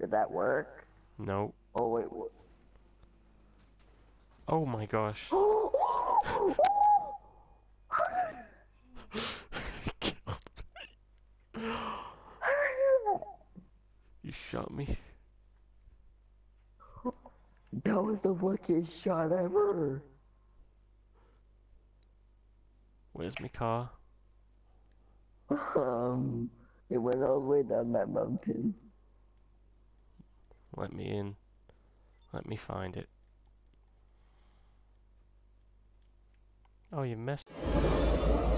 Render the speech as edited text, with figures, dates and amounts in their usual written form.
Did that work? No. Oh wait, what? Oh my gosh. You shot me. That was the luckiest shot ever. Where's my car? It went all the way down that mountain. Let me in. Let me find it. Oh, you messed.